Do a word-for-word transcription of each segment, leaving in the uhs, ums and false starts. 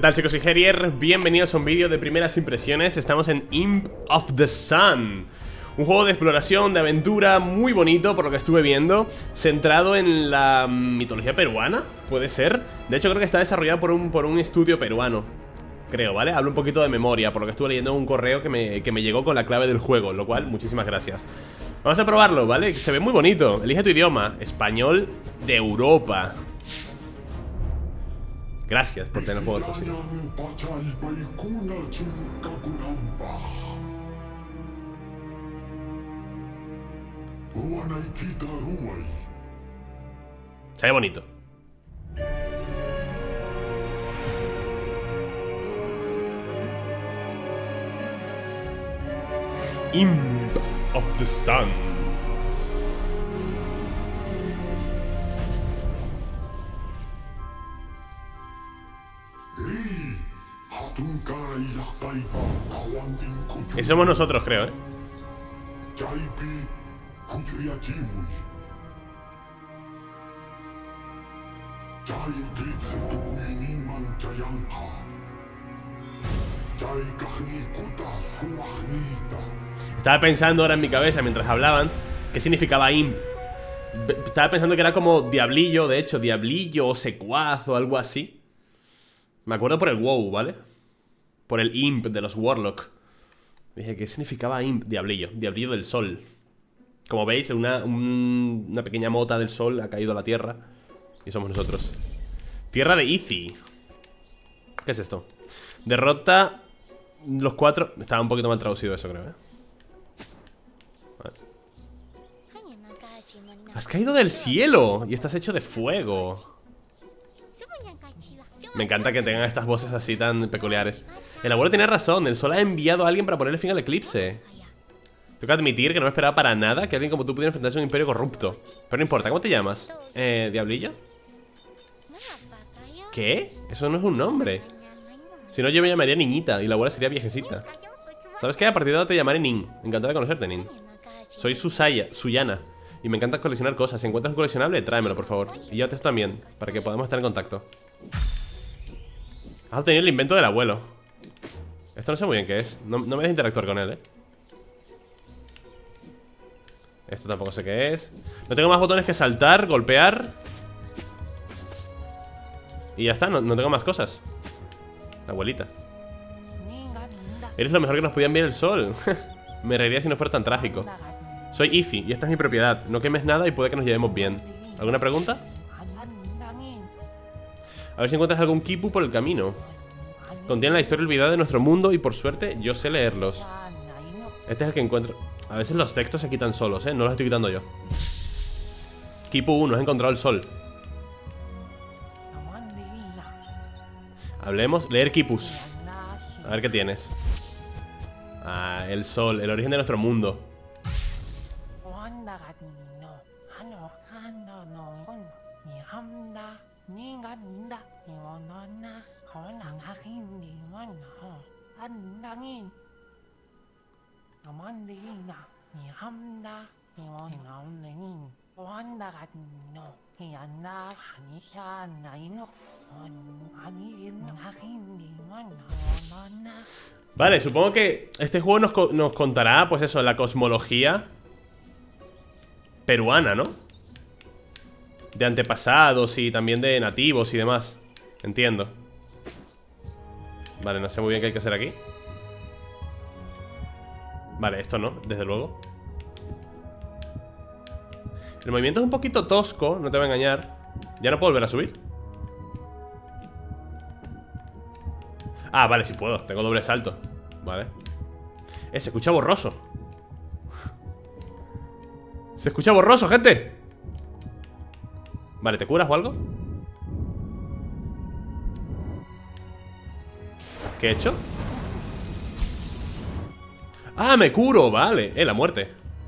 tal, chicos? Soy Herier, bienvenidos a un vídeo de primeras impresiones. Estamos en Imp of the Sun, un juego de exploración, de aventura muy bonito, por lo que estuve viendo, centrado en la mitología peruana, puede ser. De hecho creo que está desarrollado por un, por un estudio peruano, creo, ¿vale? Hablo un poquito de memoria, por lo que estuve leyendo un correo que me, que me llegó con la clave del juego, lo cual, muchísimas gracias. Vamos a probarlo, ¿vale? Se ve muy bonito. Elige tu idioma, español de Europa. Gracias por tener juegos así. Se ve bonito. Imp of the Sun. Y somos nosotros, creo, ¿eh? Estaba pensando ahora en mi cabeza mientras hablaban qué significaba imp. Estaba pensando que era como diablillo, de hecho, diablillo o secuaz o algo así. Me acuerdo por el WoW, ¿vale? Por el imp de los Warlock. Dije, ¿qué significaba imp? Diablillo, diablillo del sol. Como veis, una, un, una pequeña mota del sol ha caído a la tierra. Y somos nosotros. Tierra de Ithi. ¿Qué es esto? Derrota los cuatro. Estaba un poquito mal traducido eso, creo, ¿eh? Vale. Has caído del cielo y estás hecho de fuego. Me encanta que tengan estas voces así tan peculiares. El abuelo tiene razón, el sol ha enviado a alguien para ponerle fin al eclipse. Tengo que admitir que no me esperaba para nada que alguien como tú pudiera enfrentarse a un imperio corrupto. Pero no importa, ¿cómo te llamas? Eh, ¿Diablillo? ¿Qué? Eso no es un nombre. Si no, yo me llamaría Niñita y la abuela sería viejecita. ¿Sabes qué? A partir de ahora te llamaré Nin. Encantada de conocerte, Nin. Soy Susaya, Suyana, y me encanta coleccionar cosas. Si encuentras un coleccionable, tráemelo, por favor. Y yo te esto también, para que podamos estar en contacto. Has obtenido el invento del abuelo. Esto no sé muy bien qué es. No, no me dejes interactuar con él, eh. Esto tampoco sé qué es. No tengo más botones que saltar, golpear. Y ya está, no, no tengo más cosas. La abuelita. Eres lo mejor que nos podía enviar el sol. Me reiría si no fuera tan trágico. Soy Ifi y esta es mi propiedad. No quemes nada y puede que nos llevemos bien. ¿Alguna pregunta? A ver si encuentras algún kipu por el camino. Contiene la historia olvidada de nuestro mundo y por suerte yo sé leerlos. Este es el que encuentro. A veces los textos se quitan solos, ¿eh? No los estoy quitando yo. Kipu uno, has encontrado el sol. Hablemos, leer kipus. A ver qué tienes. Ah, el sol, el origen de nuestro mundo. Vale, supongo que este juego nos, co nos contará, pues eso, la cosmología peruana, ¿no? De antepasados y también de nativos y demás. Entiendo. Vale, no sé muy bien qué hay que hacer aquí. Vale, esto no, desde luego. El movimiento es un poquito tosco, no te voy a engañar. ¿Ya no puedo volver a subir? Ah, vale, sí puedo, tengo doble salto. Vale. Eh, se escucha borroso. Se escucha borroso, gente. Vale, ¿te curas o algo? ¿Qué he hecho? Ah, me curo, vale. Eh, la muerte.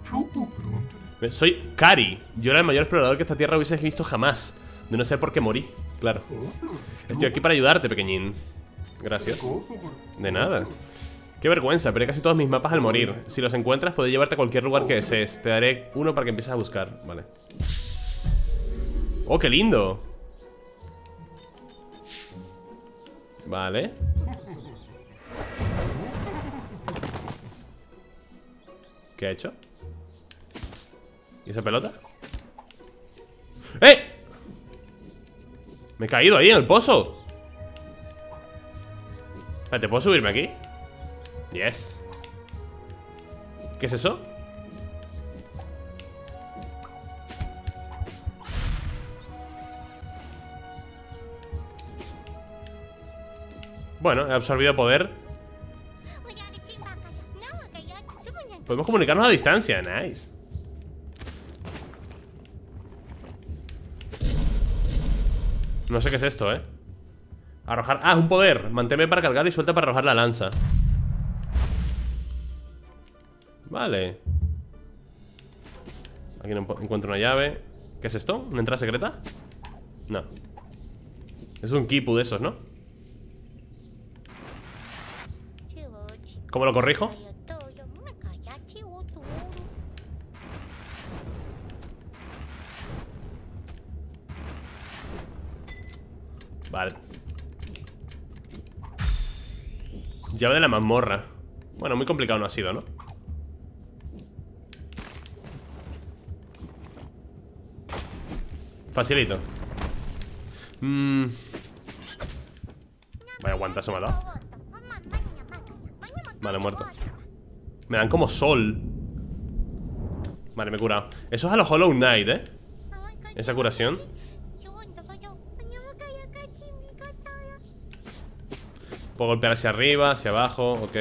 Soy Kari. Yo era el mayor explorador que esta tierra hubiese visto jamás. De no ser porque morí, claro. Estoy aquí para ayudarte, pequeñín. Gracias. De nada. Qué vergüenza, perdí casi todos mis mapas al morir. Si los encuentras, podés llevarte a cualquier lugar que desees. Te daré uno para que empieces a buscar. Vale. ¡Oh, qué lindo! Vale. ¿Qué ha hecho? ¿Y esa pelota? ¡Eh! Me he caído ahí en el pozo. ¿Te puedo subirme aquí? Yes. ¿Qué es eso? Bueno, he absorbido poder. Podemos comunicarnos a distancia, nice. No sé qué es esto, eh. Arrojar, ah, es un poder. Manténme para cargar y suelta para arrojar la lanza. Vale. Aquí no encuentro una llave. ¿Qué es esto? ¿Una entrada secreta? No. Es un kipu de esos, ¿no? ¿Cómo lo corrijo? Vale. Llave de la mazmorra. Bueno, muy complicado no ha sido, ¿no? Facilito. mm. Vaya guantazo me ha dado. Vale, muerto. Me dan como sol. Vale, me he curado. Eso es a los Hollow Knight, ¿eh? Esa curación. Puedo golpear hacia arriba, hacia abajo, ok.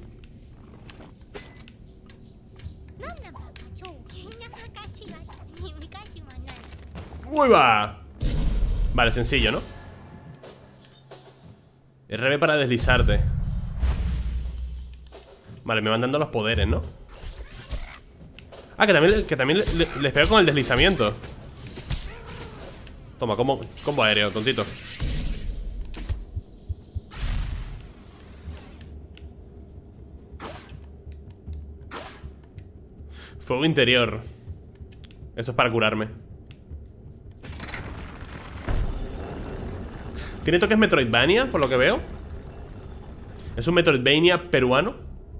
¡Uy, va! Vale, sencillo, ¿no? R B para deslizarte. Vale, me van dando los poderes, ¿no? Ah, que también, que también les, les pego con el deslizamiento. Toma, combo, combo aéreo, tontito. Fuego interior. Esto es para curarme. Tiene toques Metroidvania, por lo que veo. Es un Metroidvania peruano.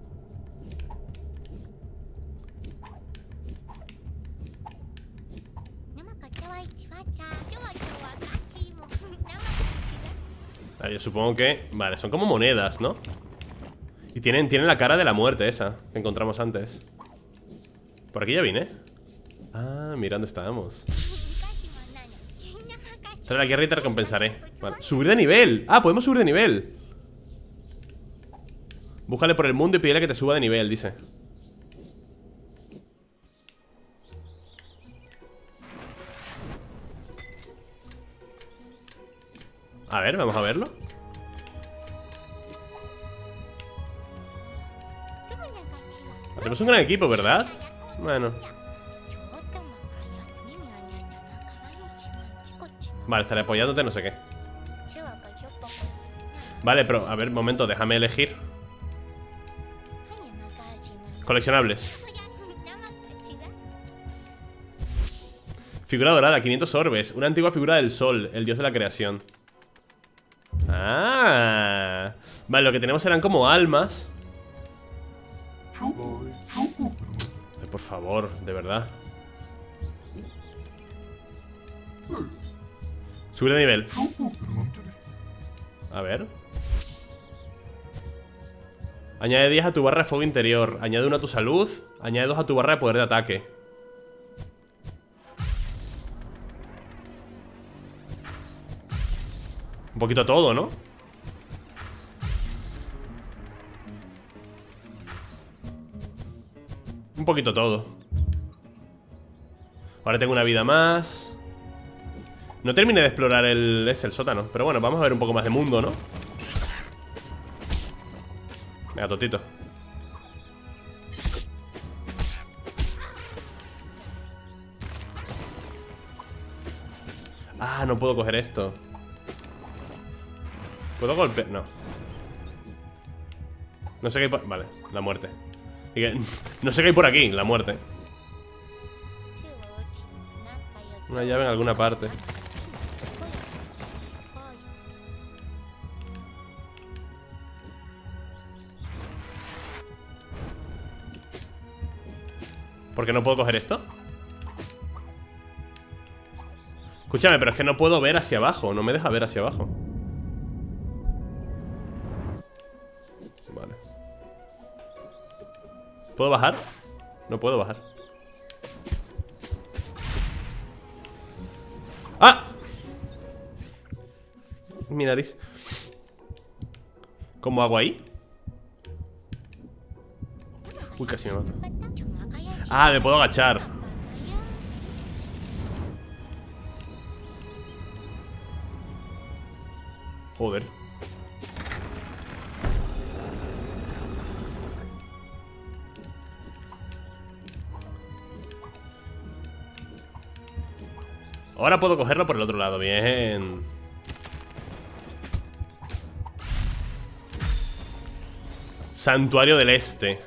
Vale, yo supongo que... Vale, son como monedas, ¿no? Y tienen, tienen la cara de la muerte esa que encontramos antes. Por aquí ya vine. Ah, mira dónde estábamos. Sale la guerra y te recompensaré. Vale. Subir de nivel. Ah, podemos subir de nivel. Búscale por el mundo y pídele que te suba de nivel, dice. A ver, vamos a verlo. Hacemos un gran equipo, ¿verdad? Bueno. Vale, estaré apoyándote, no sé qué. Vale, pero, a ver, momento, déjame elegir. Coleccionables. Figura dorada, quinientos orbes. Una antigua figura del sol, el dios de la creación. Ah. Vale, lo que tenemos eran como almas. Ay, por favor, de verdad. Subir de nivel. A ver. Añade diez a tu barra de fuego interior. Añade uno a tu salud. Añade dos a tu barra de poder de ataque. Un poquito todo, ¿no? Un poquito todo. Ahora tengo una vida más. No terminé de explorar el, es el sótano. Pero bueno, vamos a ver un poco más de mundo, ¿no? Venga, totito. Ah, no puedo coger esto. ¿Puedo golpear? No. No sé qué hay por... Vale, la muerte. Y que... No sé qué hay por aquí, la muerte. Una llave en alguna parte. ¿Por qué no puedo coger esto? Escúchame, pero es que no puedo ver hacia abajo. No me deja ver hacia abajo. Vale. ¿Puedo bajar? No puedo bajar. ¡Ah! Mi nariz. ¿Cómo hago ahí? Uy, casi me mato. Ah, me puedo agachar. Joder. Ahora puedo cogerlo por el otro lado. Bien. Santuario del Este.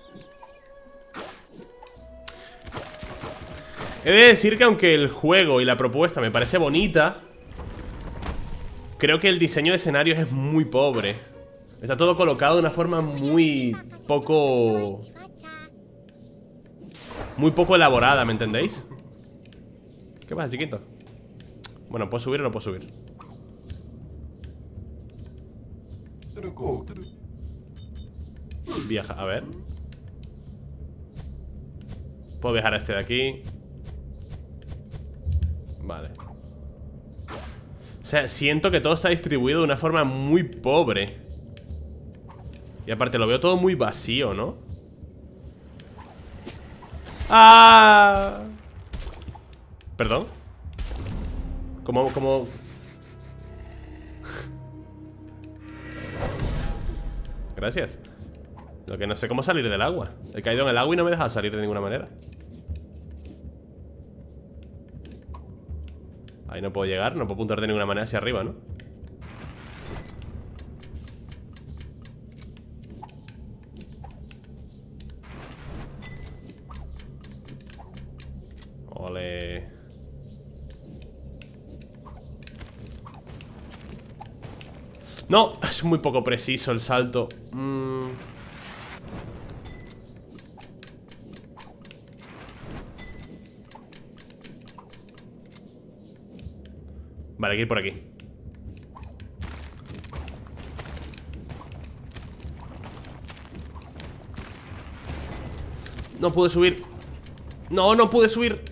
He de decir que aunque el juego y la propuesta me parece bonita, creo que el diseño de escenarios es muy pobre. Está todo colocado de una forma muy poco... Muy poco elaborada, ¿me entendéis? ¿Qué pasa, chiquito? Bueno, ¿puedo subir o no puedo subir? Viaja, a ver. Puedo viajar a este de aquí. Vale. O sea, siento que todo está distribuido de una forma muy pobre. Y aparte lo veo todo muy vacío, ¿no? ¡Ah! ¿Perdón? ¿Cómo, cómo? Gracias. Lo que no sé cómo salir del agua. He caído en el agua y no me deja salir de ninguna manera. Ahí no puedo llegar, no puedo apuntar de ninguna manera hacia arriba, ¿no? Ole. No, es muy poco preciso el salto. mm. Vale, hay que ir por aquí. No pude subir. No, no pude subir.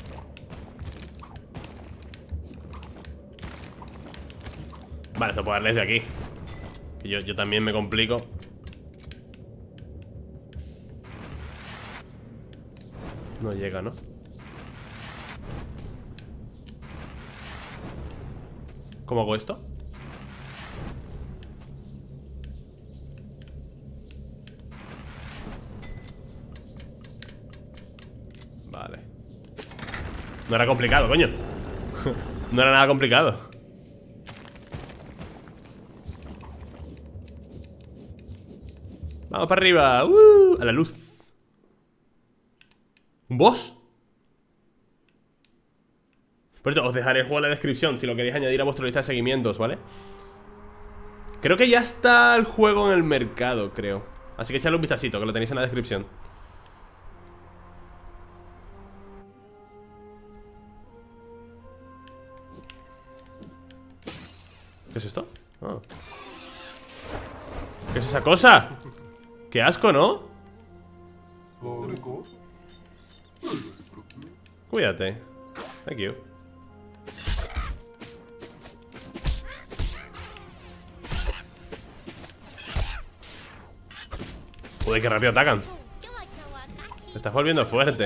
Vale, esto puedo darle desde aquí. Que yo, yo también me complico. No llega, ¿no? ¿Cómo hago esto? Vale. No era complicado, coño. No era nada complicado. Vamos para arriba. uh, A la luz. ¿Un boss? Por cierto, os dejaré el juego en la descripción si lo queréis añadir a vuestra lista de seguimientos, ¿vale? Creo que ya está el juego en el mercado, creo. Así que echadle un vistacito, que lo tenéis en la descripción. ¿Qué es esto? Ah. ¿Qué es esa cosa? ¡Qué asco!, ¿no? Cuídate. Thank you. Joder, qué rápido atacan. Te estás volviendo fuerte.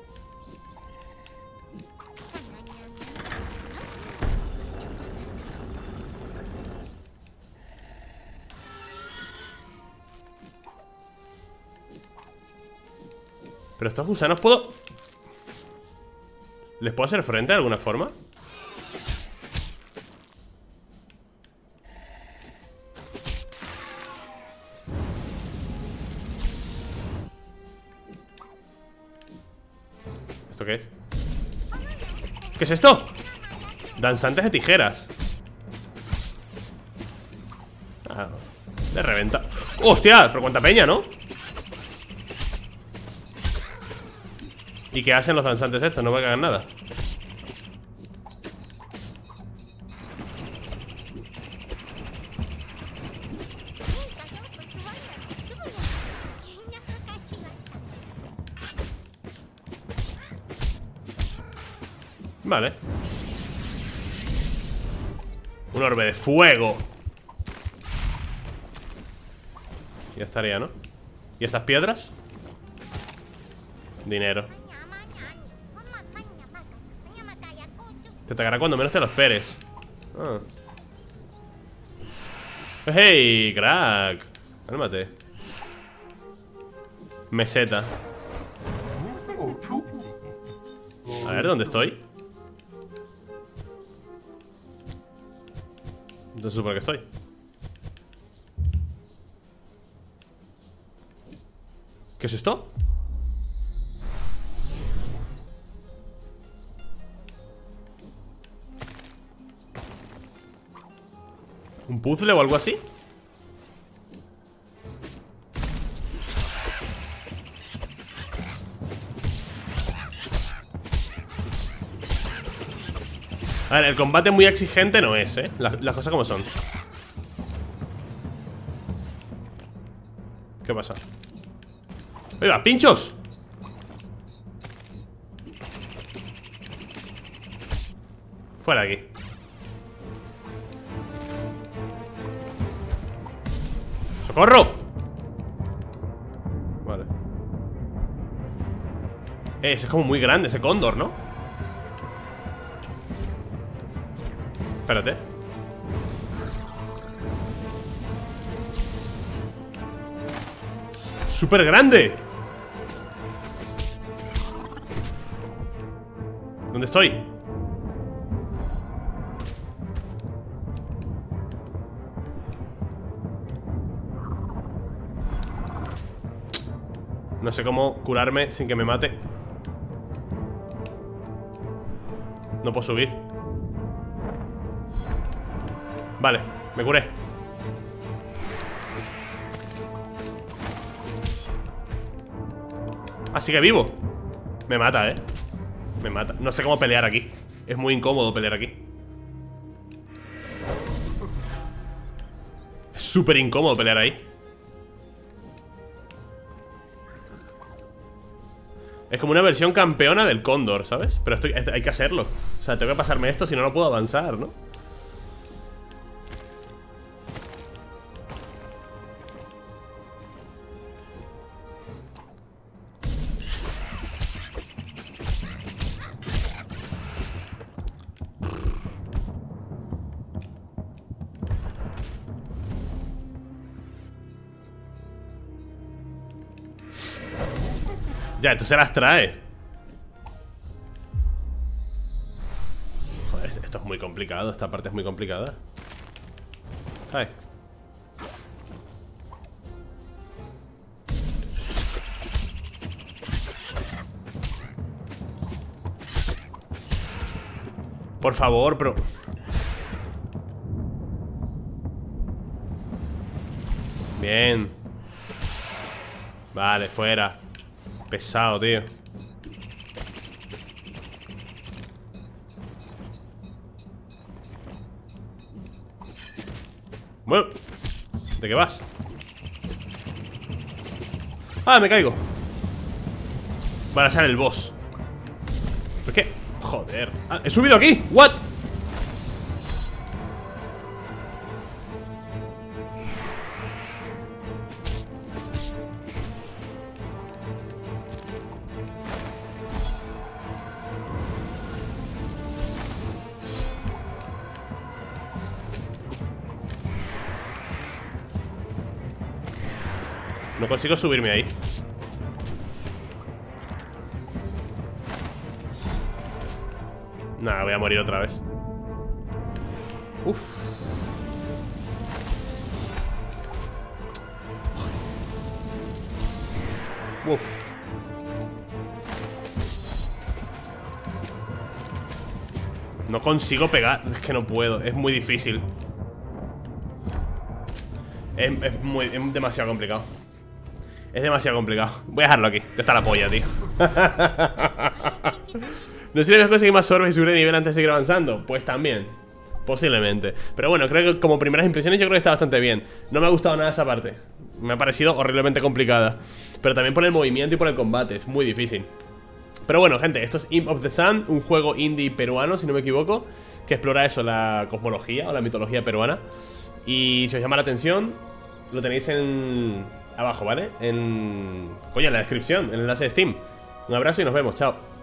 Pero estos gusanos puedo... ¿Les puedo hacer frente de alguna forma? ¿Esto qué es? ¿Qué es esto? Danzantes de tijeras. Ah, de reventa. ¡Hostia! Pero cuánta peña, ¿no? ¿Y qué hacen los danzantes estos? No me cagan nada. Vale. Un orbe de fuego. Ya estaría, ¿no? ¿Y estas piedras? Dinero. Te atacará cuando menos te lo esperes. Ah. ¡Hey, crack! Cálmate. Meseta. A ver, ¿dónde estoy? ¿Dónde se supone que estoy? ¿Qué es esto? ¿Un puzzle o algo así? A ver, el combate muy exigente no es, ¿eh? Las, las cosas como son. ¿Qué pasa? ¡Oiga, pinchos! Fuera de aquí. ¡Socorro! Vale. Eh, ese es como muy grande, ese cóndor, ¿no? Espérate. ¡Súper grande! ¿Dónde estoy? No sé cómo curarme sin que me mate. No puedo subir. Vale, me curé. Así que vivo. Me mata, eh Me mata, no sé cómo pelear aquí. Es muy incómodo pelear aquí. Es súper incómodo pelear ahí. Es como una versión campeona del cóndor, ¿sabes? Pero esto hay que hacerlo. O sea, tengo que pasarme esto, si no, no puedo avanzar, ¿no? Ya, esto se las trae. Joder, esto es muy complicado. Esta parte es muy complicada. Ay. Por favor, pero... Bien. Vale, fuera. Pesado, tío. Bueno, ¿de qué vas? Ah, me caigo. Para ser el boss. ¿Por qué? Joder. Ah, he subido aquí. What? No consigo subirme ahí. Nada, voy a morir otra vez. Uf. Uf. No consigo pegar. Es que no puedo, es muy difícil. Es, es, muy, es demasiado complicado. Es demasiado complicado. Voy a dejarlo aquí. Te está la polla, tío. No sé si debes conseguir más orbes y subir de nivel antes de seguir avanzando. Pues también, posiblemente. Pero bueno, creo que como primeras impresiones yo creo que está bastante bien. No me ha gustado nada esa parte. Me ha parecido horriblemente complicada. Pero también por el movimiento y por el combate. Es muy difícil. Pero bueno, gente, esto es Imp of the Sun, un juego indie peruano, si no me equivoco, que explora eso, la cosmología o la mitología peruana. Y si os llama la atención, lo tenéis en... abajo, ¿vale? En... coño, en la descripción, en el enlace de Steam. Un abrazo y nos vemos, chao.